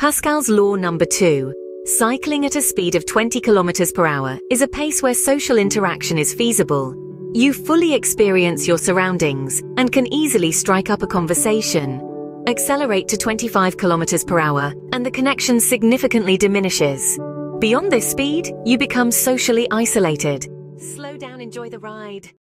Pascal's law number 2. Cycling at a speed of 20 kilometers per hour is a pace where social interaction is feasible. You fully experience your surroundings and can easily strike up a conversation. Accelerate to 25 kilometers per hour and the connection significantly diminishes. Beyond this speed, you become socially isolated. Slow down, enjoy the ride.